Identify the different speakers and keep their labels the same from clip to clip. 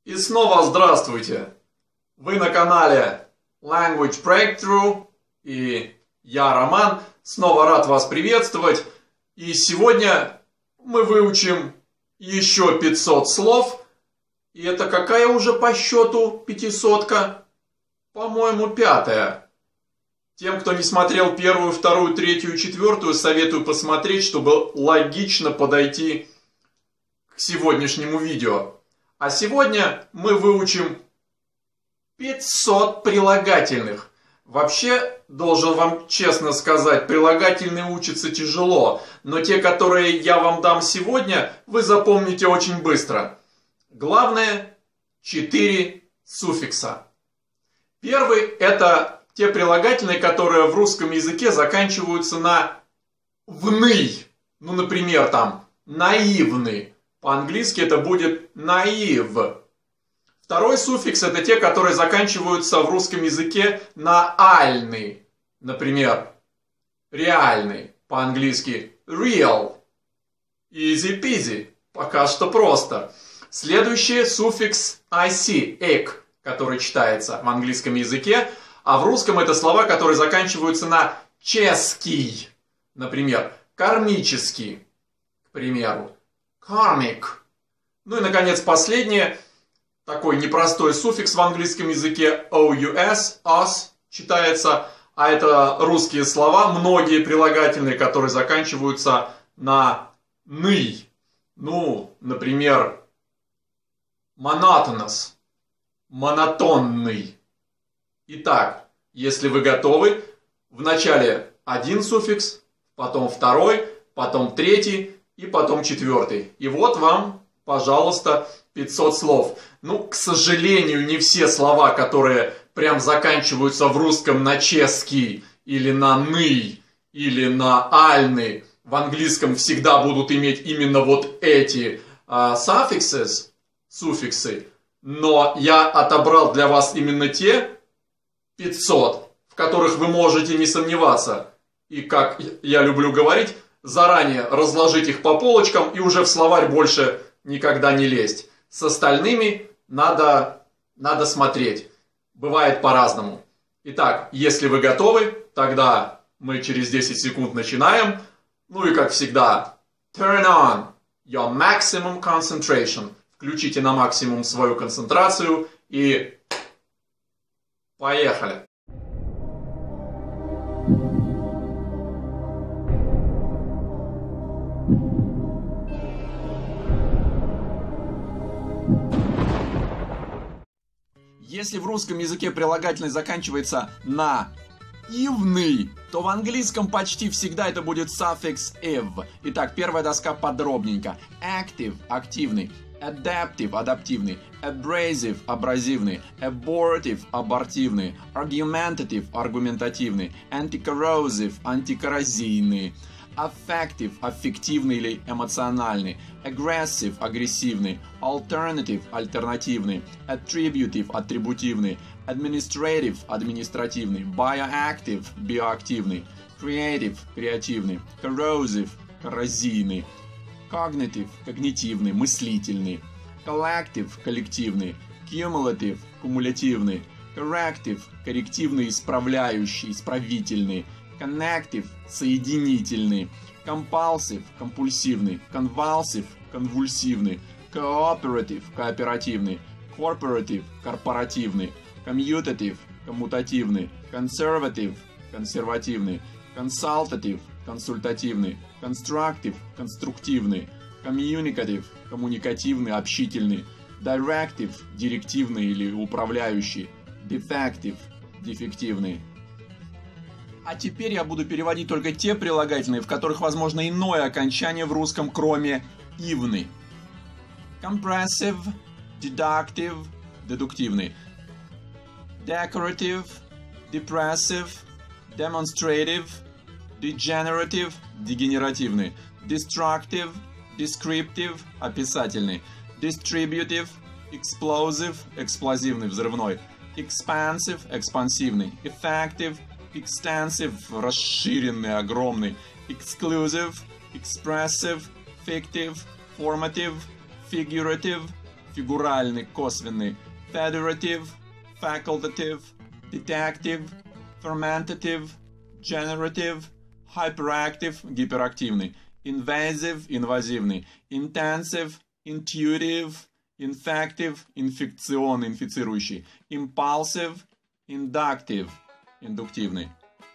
Speaker 1: И снова здравствуйте! Вы на канале Language Breakthrough, и я, Роман, снова рад вас приветствовать. И сегодня мы выучим еще 500 слов. И это какая уже по счету 500-ка? По-моему, 5-я. Тем, кто не смотрел первую, вторую, третью и четвертую, советую посмотреть, чтобы логично подойти к сегодняшнему видео. А сегодня мы выучим 500 прилагательных. Вообще, должен вам честно сказать, прилагательные учатся тяжело, но те, которые я вам дам сегодня, вы запомните очень быстро. Главное, 4 суффикса. Первый – это те прилагательные, которые в русском языке заканчиваются на «вный». Ну, например, там «наивный». По-английски это будет naive. Второй суффикс – это те, которые заканчиваются в русском языке на «альный». Например, реальный. По-английски real. Easy peasy. Пока что просто. Следующий суффикс ic, эк, который читается в английском языке, а в русском это слова, которые заканчиваются на «ческий». Например, кармический, к примеру. Karmic. Ну и, наконец, последнее. Такой непростой суффикс в английском языке ous, us читается. А это русские слова, многие прилагательные, которые заканчиваются на «ный». Ну, например, monotonous. Монотонный. Итак, если вы готовы, вначале один суффикс, потом второй, потом третий и потом четвертый. И вот вам, пожалуйста, 500 слов. Ну, к сожалению, не все слова, которые прям заканчиваются в русском на «ческий» или на «ный» или на «альный», в английском всегда будут иметь именно вот эти суффиксы. Но я отобрал для вас именно те 500, в которых вы можете не сомневаться. И, как я люблю говорить, заранее разложить их по полочкам и уже в словарь больше никогда не лезть. С остальными надо смотреть. Бывает по-разному. Итак, если вы готовы, тогда мы через 10 секунд начинаем. Ну и как всегда, turn on your maximum concentration. Включите на максимум свою концентрацию и поехали. Если в русском языке прилагательное заканчивается на «ивный», то в английском почти всегда это будет суффикс «ив». Итак, первая доска подробненько. Active – активный. Adaptive – адаптивный. Abrasive – абразивный. Abortive – абортивный. Argumentative – аргументативный. Anticorrosive – антикоррозийный. Affective – аффективный или эмоциональный. Aggressive – агрессивный. Alternative – альтернативный. Attributive – атрибутивный. Administrative – административный. Bioactive – биоактивный. Creative – креативный. Corrosive – коррозийный. Cognitive – когнитивный, мыслительный. Collective – коллективный. Cumulative – кумулятивный. Corrective – коррективный, исправляющий, исправительный. Connective – соединительный. Compulsive – компульсивный. Convulsive – конвульсивный. Cooperative – кооперативный. Corporative – корпоративный. Commutative – коммутативный. Conservative – консервативный. Consultative – консультативный. Constructive – конструктивный. Communicative – коммуникативный, общительный. Directive – директивный или управляющий. Defective – дефективный. А теперь я буду переводить только те прилагательные, в которых возможно иное окончание в русском, кроме «ивный». Compressive, deductive – дедуктивный. Decorative, depressive, demonstrative, degenerative – дегенеративный. Destructive, descriptive – описательный. Distributive, explosive – эксплозивный, взрывной. Expansive – экспансивный. Effective – extensive – расширенный, огромный. Exclusive, expressive, fictive, formative, figurative, фигуральный, косвенный, federative, facultative, detective, fermentative, generative, hyperactive, гиперактивный, invasive, инвазивный, intensive, intuitive, infective, инфекционный, инфицирующий, impulsive, inductive, индуктивный,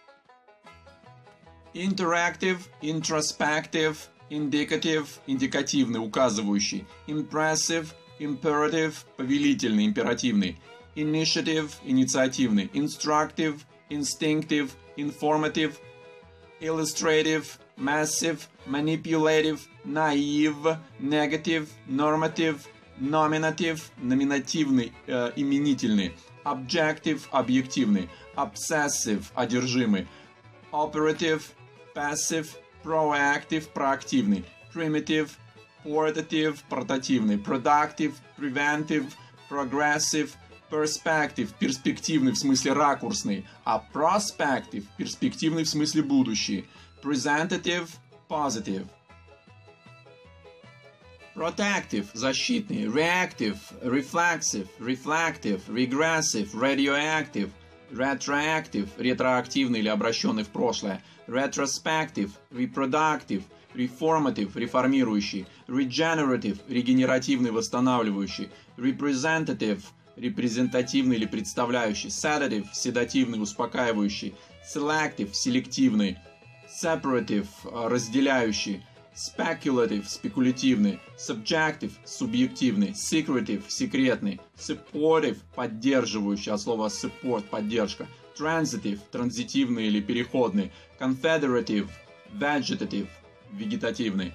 Speaker 1: interactive, introspective, indicative, индикативный, указывающий, impressive, imperative, повелительный, императивный, initiative, инициативный, instructive, instinctive, informative, illustrative, massive, manipulative, naive, negative, normative, nominative, номинативный, именительный, objective, объективный, obsessive, одержимый, operative, passive, proactive, проактивный, primitive, portative, портативный, productive, preventive, progressive, perspective, перспективный в смысле ракурсный, а prospective, перспективный в смысле будущий, presentative, positive. Protective, защитный, reactive, reflexive, reflective, regressive, radioactive, retroactive, ретроактивный или обращенный в прошлое, retrospective, reproductive, reformative, реформирующий, regenerative, регенеративный, восстанавливающий, representative, репрезентативный или представляющий, sedative, седативный, успокаивающий, selective, селективный, separative, разделяющий, speculative, спекулятивный, subjective, субъективный, secretive, секретный, supportive, поддерживающий, от слова support, поддержка, transitive, транзитивный или переходный, confederative, vegetative, вегетативный.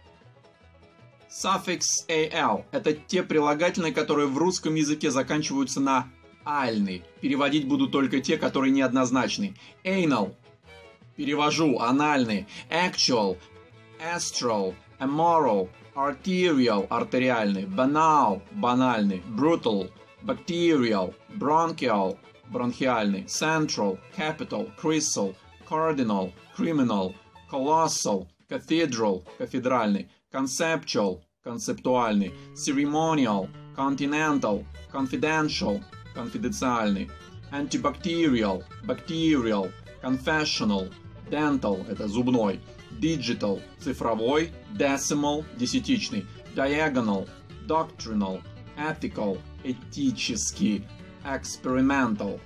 Speaker 1: Суффикс al – это те прилагательные, которые в русском языке заканчиваются на альный. Переводить буду только те, которые неоднозначны. Anal – перевожу, анальный. Actual – astral, immoral, arterial, артериальный, banal, банальный, brutal, bacterial, bronchial, бронхиальный, central, capital, crystal, cardinal, criminal, colossal, cathedral, кафедральный, conceptual, концептуальный, ceremonial, continental, confidential, конфиденциальный, antibacterial, bacterial, confessional, dental, это зубной, digital, цифровой, decimal, десятичный, diagonal, doctrinal, ethical, этический, experimental.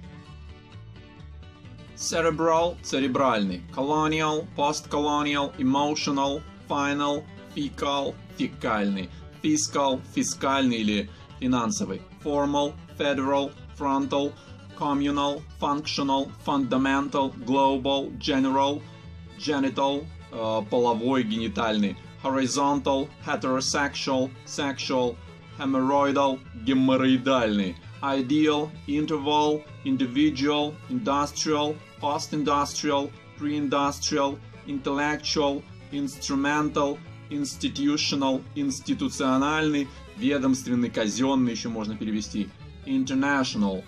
Speaker 1: Cerebral, церебральный, colonial, postcolonial, emotional, final, fecal, фекальный, fiscal, фискальный или финансовый, formal, federal, frontal, communal, functional, fundamental, global, general, genital, половой, генитальный, horizontal, heterosexual, sexual, hemorrhoidal, геморроидальный, ideal, interval, individual, industrial, post-industrial, pre-industrial, intellectual, instrumental, institutional, институциональный, ведомственный, казенный, еще можно перевести, international.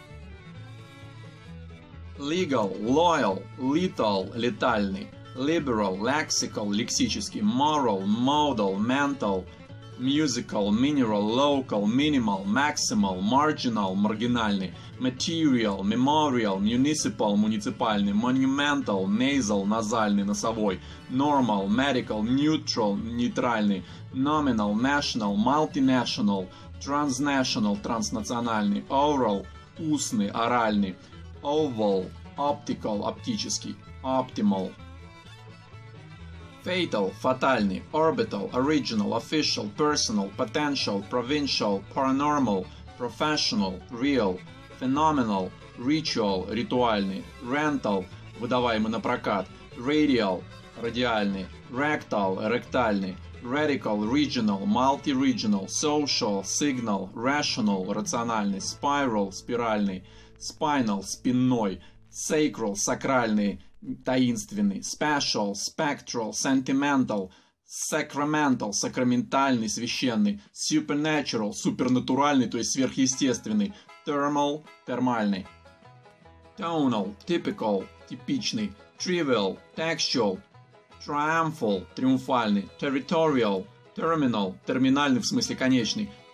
Speaker 1: Legal, loyal, lethal, летальный, liberal, lexical, лексический, moral, modal, mental, musical, mineral, local, minimal, maximal, marginal, маргинальный, material, memorial, municipal, муниципальный, monumental, nasal, назальный, носовой, normal, medical, neutral, нейтральный, nominal, national, multinational, transnational, транснациональный, oral, устный, оральный, oval, optical, оптический, optimal. Fatal, фатальный, orbital, original, official, personal, potential, provincial, paranormal, professional, real, phenomenal, ritual, ритуальный, rental, выдаваемый на прокат, radial, радиальный, rectal, ректальный, radical, regional, multi-regional, social, signal, rational, рациональный, spiral, спиральный, spinal, спинной, sacral, сакральный, таинственный, special, spectral, sentimental, sacramental, сакраментальный, священный, supernatural, супернатуральный, то есть сверхъестественный, thermal, термальный, tonal, typical, типичный, trivial, textual, triumphal, триумфальный, territorial, terminal, терминальный в смысле конечный,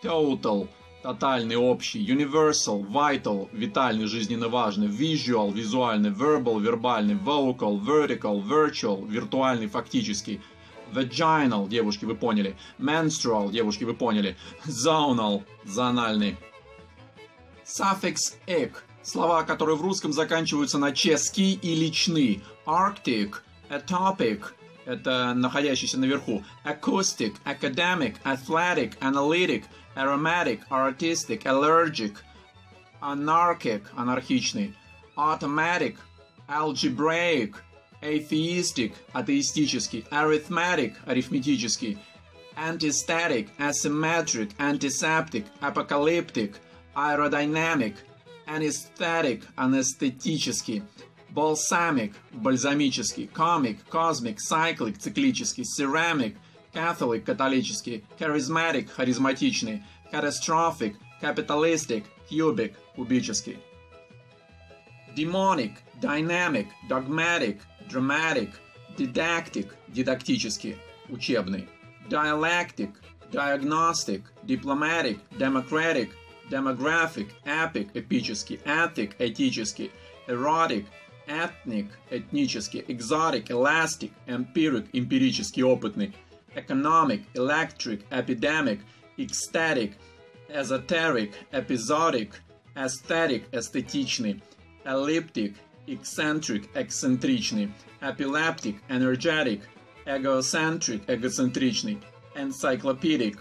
Speaker 1: total – тотальный, общий, universal – vital – витальный, жизненно важный, visual – визуальный, verbal – вербальный, vocal – vertical, virtual – виртуальный, фактический, vaginal – девушки, вы поняли, menstrual – девушки, вы поняли, zonal – зональный. Suffix «ик» – слова, которые в русском заканчиваются на «ческий» или «чны». Arctic – atopic – это находящийся наверху. Acoustic – academic, athletic, analytic, aromatic, artistic, allergic. Anarchic – анархичный. Automatic – algebraic, atheistic – атеистический. Arithmetic – арифметический. Antistatic – asymmetric, antiseptic, apocalyptic. Aerodynamic, anesthetic, анестетический, balsamic, бальзамический, comic, cosmic, cyclic, циклический, ceramic, catholic, католический, charismatic, харизматичный, catastrophic, capitalistic, cubic, кубический. Demonic, dynamic, dogmatic, dramatic, didactic, дидактический, учебный. Dialectic, diagnostic, diplomatic, democratic, demographic, epic, эпический, ethic, этический, erotic, ethnic, этнический, exotic, elastic, empiric, эмпирический, опытный, economic, electric, epidemic, ecstatic, esoteric, episodic, aesthetic, эстетичный, elliptic, eccentric, эксцентричный, epileptic, energetic, egocentric, эгоцентричный, encyclopedic.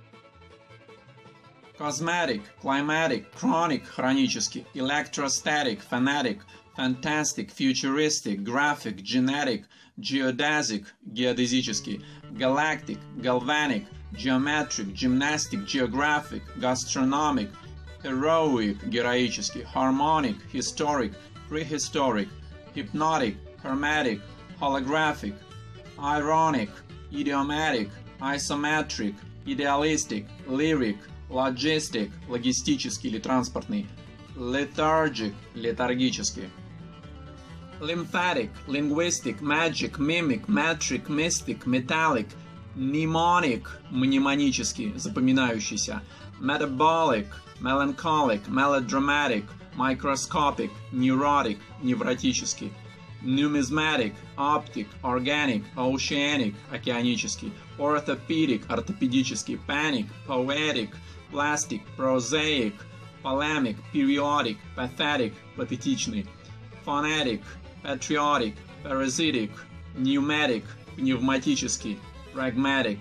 Speaker 1: Cosmetic, climatic, chronic, хронический, electrostatic, fanatic, fantastic, futuristic, graphic, genetic, geodesic, геодезический, galactic, galvanic, geometric, gymnastic, geographic, gastronomic, heroic, героический, harmonic, historic, prehistoric, hypnotic, hermetic, holographic, ironic, idiomatic, isometric, idealistic, lyric, logistic, логистический или транспортный, lethargic, летаргический. Lymphatic, linguistic, magic, mimic, metric, mystic, metallic, mnemonic, мнемонический, запоминающийся, metabolic, melancholic, melodramatic, microscopic, neurotic, невротический, numismatic, optic, organic, oceanic, океанический, orthopedic, ортопедический, panic, poetic, plastic, prosaic, polemic, periodic, pathetic, патетичный, phonetic, patriotic, parasitic, pneumatic, пневматический, pragmatic.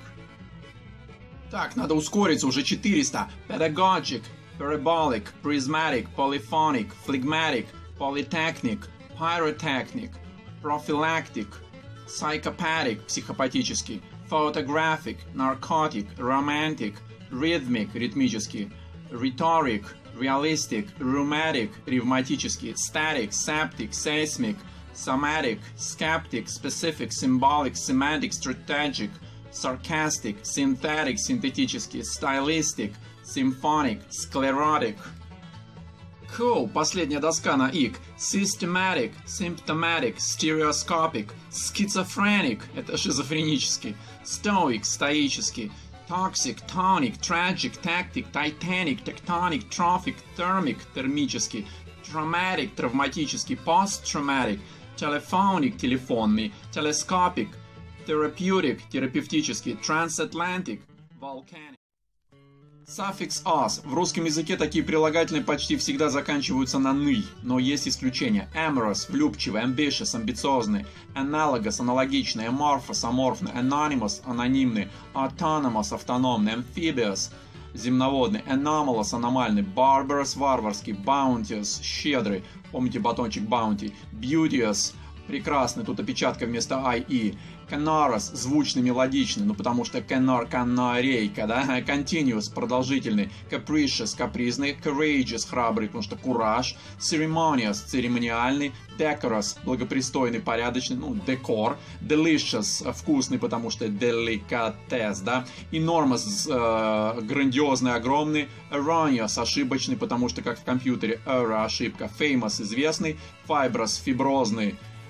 Speaker 1: Так, надо ускориться, уже 400. Pedagogic, parabolic, prismatic, polyphonic, phlegmatic, polytechnic, pyrotechnic, prophylactic, psychopathic, психопатический, photographic, narcotic, romantic, rhythmic, ритмический, rhetoric, realistic, rheumatic, ревматический, static, septic, seismic, somatic, skeptic, specific, symbolic, semantic, strategic, sarcastic, synthetic, синтетический, stylistic, symphonic, sclerotic. Cool, последняя доска на ик. Systematic, symptomatic, stereoscopic, schizophrenic, это шизофренический, stoic, стоический, toxic, tonic, tragic, tactic, titanic, tectonic, trophic, thermic, термический, traumatic, травматический, post-traumatic, telephonic, телефонный, telescopic, therapeutic, терапевтический, transatlantic, volcanic. Суффикс «ос». В русском языке такие прилагательные почти всегда заканчиваются на «ны», но есть исключения. Amorous – влюбчивый, ambitious – амбициозный, analogous – аналогичный, amorphous – аморфный, anonymous – анонимный, autonomous – автономный, amphibious – земноводный, anomalous – аномальный, barbarous – варварский, bounteous – щедрый, помните батончик Bounty, beauteous – прекрасный, тут опечатка вместо I-E. Canorous, звучный, мелодичный, ну потому что канарейка, да? Continuous, продолжительный. Capricious, капризный. Courageous, храбрый, потому что кураж. Ceremonious, церемониальный. Decorous, благопристойный, порядочный, ну, декор. Delicious, вкусный, потому что деликатес, да? Enormous, грандиозный, огромный. Erroneous, ошибочный, потому что, как в компьютере, error, ошибка. Famous, известный. Fibrous, фиброзный.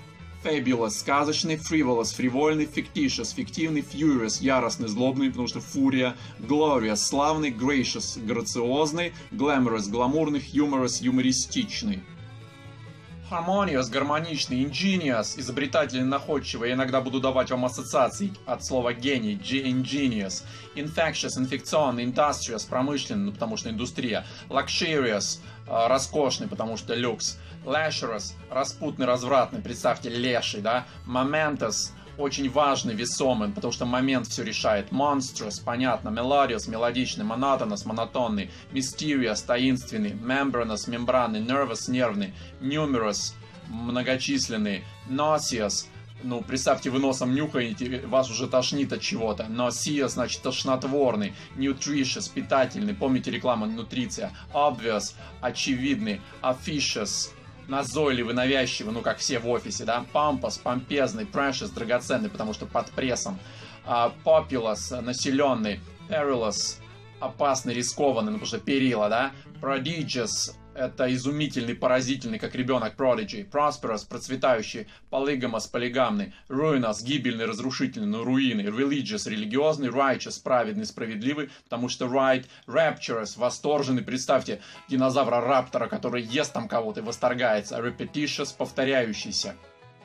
Speaker 1: Fabulous, сказочный, frivolous, фривольный, fictitious, фиктивный, furious, яростный, злобный, потому что фурия, glorious, славный, gracious, грациозный, glamorous, гламурный, humorous, юмористичный. Harmonious, гармоничный, ingenious, изобретательный, находчивый. Я иногда буду давать вам ассоциации от слова гений, ingenious. Infectious, инфекционный, industrious, промышленный, потому что индустрия. Luxurious, роскошный, потому что люкс. Lecherous, распутный, развратный, представьте, леший, да. Momentous, очень важный, весомый, потому что момент все решает. Monstrous, понятно. Melodious, мелодичный. Monotonous, монотонный. Mysterious, таинственный. Membranous, мембранный. Nervous, нервный. Numerous, многочисленный. Nauseous, ну, представьте, вы носом нюхаете, вас уже тошнит от чего-то. Nauseous, значит, тошнотворный. Nutritious, питательный. Помните рекламу нутриция. Obvious, очевидный. Officious, назойливый, навязчивый, ну как все в офисе, да. Pompous, помпезный. Precious, драгоценный, потому что под прессом. Populous, населенный. Perilous, опасный, рискованный, ну потому что перила, да. Prodigious, это изумительный, поразительный, как ребенок, prodigy. Prosperous, процветающий. Polygamous, полигамный. Ruinous, гибельный, разрушительный, ну руины. Religious, религиозный. Righteous, праведный, справедливый, потому что right. Rapturous, восторженный. Представьте динозавра-раптора, который ест там кого-то и восторгается. Repetitious, повторяющийся.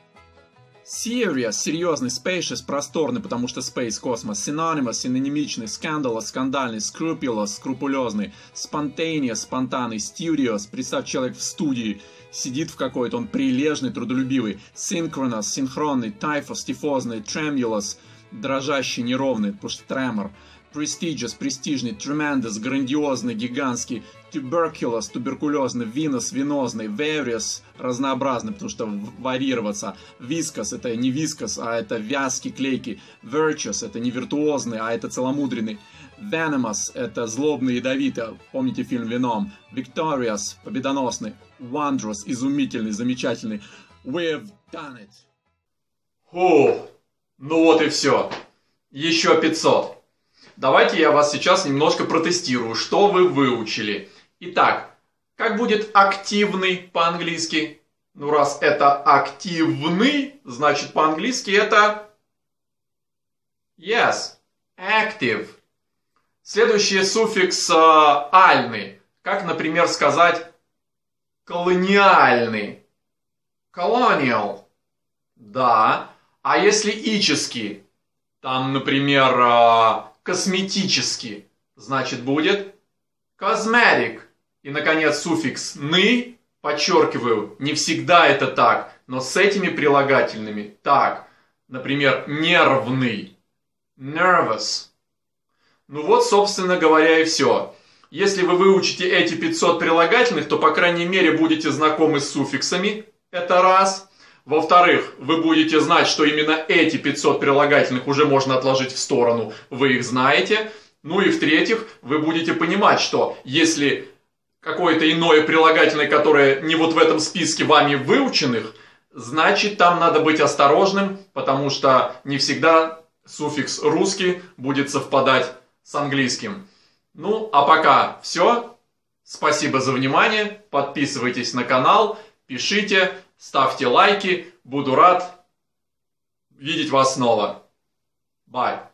Speaker 1: Serious, серьезный, spacious, просторный, потому что space, космос. Synonymous, синонимичный. Scandalous, скандальный. Scrupulous, скрупулезный. Spontaneous, спонтанный. Studious, представь, человек в студии сидит в какой-то, он прилежный, трудолюбивый. Synchronous, синхронный. Typhus, тифозный. Tremulous, дрожащий, неровный, потому что тремор. Prestigious, престижный. Tremendous, грандиозный, гигантский. Tuberculous, туберкулезный. Venous, венозный. Various, разнообразный, потому что варьироваться. Viscous, это не viscous, а это вязкий, клейкий. Virtuous, это не виртуозный, а это целомудренный. Venomous, это злобный, ядовитый. Помните фильм «Веном». Victorious, победоносный. Wondrous, изумительный, замечательный. We've done it. Фу, ну вот и все. Еще 500. Давайте я вас сейчас немножко протестирую, что вы выучили. Итак, как будет активный по-английски? Ну, раз это активный, значит по-английски это yes, active. Следующий суффикс альный. Как, например, сказать колониальный? Colonial. Да. А если ический? Там, например, косметический. Значит, будет cosmetic. И, наконец, суффикс «ны», подчеркиваю, не всегда это так, но с этими прилагательными так. Например, нервный. Nervous. Ну вот, собственно говоря, и все. Если вы выучите эти 500 прилагательных, то, по крайней мере, будете знакомы с суффиксами. Это раз. Во-вторых, вы будете знать, что именно эти 500 прилагательных уже можно отложить в сторону. Вы их знаете. Ну и в-третьих, вы будете понимать, что если какое-то иное прилагательное, которое не вот в этом списке вами выученных, значит там надо быть осторожным, потому что не всегда суффикс русский будет совпадать с английским. Ну, а пока все. Спасибо за внимание. Подписывайтесь на канал, пишите, ставьте лайки. Буду рад видеть вас снова. Bye.